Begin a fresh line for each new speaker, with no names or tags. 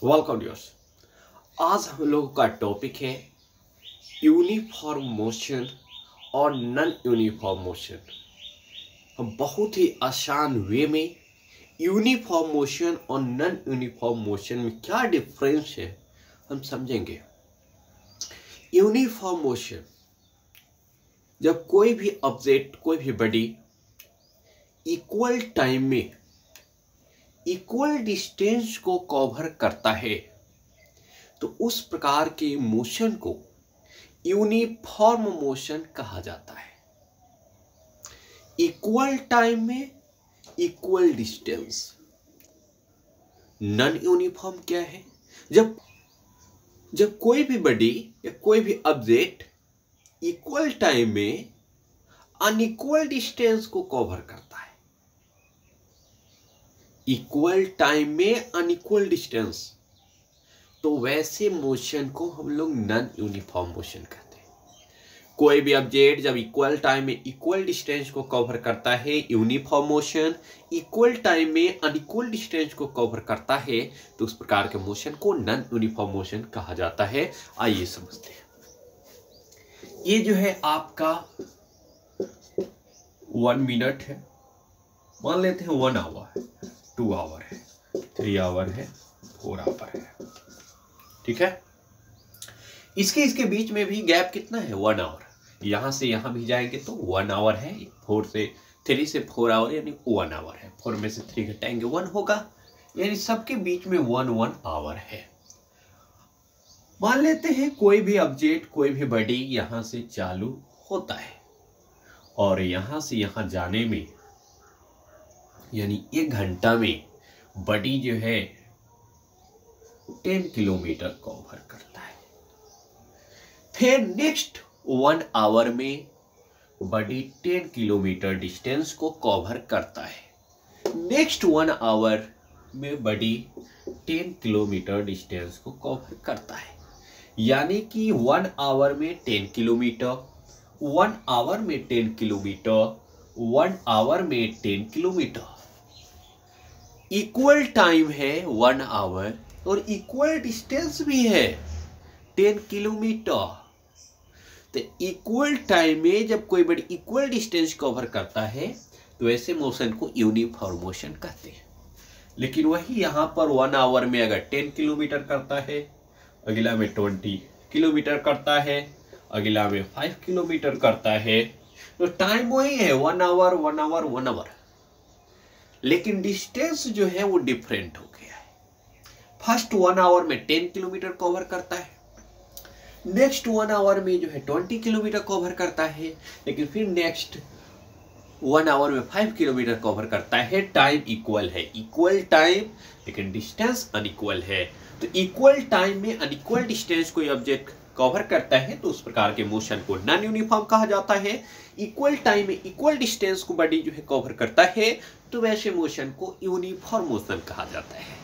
Welcome dears. आज हम लोगों का टॉपिक है यूनिफॉर्म मोशन और नॉन यूनिफॉर्म मोशन। हम बहुत ही आसान वे में यूनिफॉर्म मोशन और नॉन यूनिफॉर्म मोशन में क्या डिफरेंस है हम समझेंगे। यूनिफॉर्म मोशन, जब कोई भी ऑब्जेक्ट, कोई भी बॉडी इक्वल टाइम में इक्वल डिस्टेंस को कवर करता है तो उस प्रकार के मोशन को यूनिफॉर्म मोशन कहा जाता है। इक्वल टाइम में इक्वल डिस्टेंस। नॉन यूनिफॉर्म क्या है? जब कोई भी बॉडी या कोई भी ऑब्जेक्ट इक्वल टाइम में अनइक्वल डिस्टेंस को कवर करता है। इक्वल टाइम में अनइक्वल डिस्टेंस, तो वैसे मोशन को हम लोग नॉन यूनिफॉर्म मोशन कहते हैं। कोई भी ऑब्जेक्ट जब इक्वल टाइम में इक्वल डिस्टेंस को कवर करता है यूनिफॉर्म मोशन, इक्वल टाइम में अनइक्वल डिस्टेंस को कवर करता है तो उस प्रकार के मोशन को नॉन यूनिफॉर्म मोशन कहा जाता है। आइए समझते हैं। ये जो है आपका 1 मिनट है, मान लेते हैं 1 आवर है, 2 आवर है, 3 आवर है, 4 आवर है। ठीक है, इसके बीच में भी गैप कितना है? 1 आवर। यहां से यहां भी जाएंगे तो 1 आवर है। 3 से 4 आवर यानी 1 आवर है। 4 में से 3 घटाएंगे 1 होगा, यानी सबके बीच में 1 आवर है। मान लेते हैं कोई भी ऑब्जेक्ट, कोई भी बॉडी यहां से चालू होता है और यहां से यहां जाने में यानी 1 घंटा में बॉडी जो है 10 किलोमीटर कवर करता है। फिर नेक्स्ट 1 आवर में बॉडी 10 किलोमीटर डिस्टेंस को कवर करता है। नेक्स्ट 1 आवर में बॉडी 10 किलोमीटर डिस्टेंस को कवर करता है, यानी कि 1 आवर में 10 किलोमीटर, 1 आवर में 10 किलोमीटर, 1 आवर में 10 किलोमीटर। इक्वल टाइम है 1 आवर और इक्वल डिस्टेंस भी है 10 किलोमीटर। तो इक्वल टाइम में जब कोई बड़ी इक्वल डिस्टेंस कवर करता है तो ऐसे मोशन को यूनिफॉर्म मोशन कहते हैं। लेकिन वही यहां पर 1 आवर में अगर 10 किलोमीटर करता है, अगला में 20 किलोमीटर करता है, अगला में 5 किलोमीटर करता है, तो टाइम वही है 1 आवर, 1 आवर, 1 आवर, लेकिन डिस्टेंस जो है वो डिफरेंट हो गया है। फर्स्ट 1 आवर में 10 किलोमीटर कवर करता है, नेक्स्ट 1 आवर में जो है 20 किलोमीटर कवर करता है, लेकिन फिर नेक्स्ट 1 आवर में 5 किलोमीटर कवर करता है। टाइम इक्वल है, इक्वल टाइम, लेकिन डिस्टेंस अनइक्वल है। तो इक्वल टाइम में अनइक्वल डिस्टेंस कोई ऑब्जेक्ट कवर करता है तो उस प्रकार के मोशन को नॉन यूनिफॉर्म कहा जाता है। इक्वल टाइम में इक्वल डिस्टेंस को बॉडी जो है कवर करता है तो वैसे मोशन को यूनिफॉर्म मोशन कहा जाता है।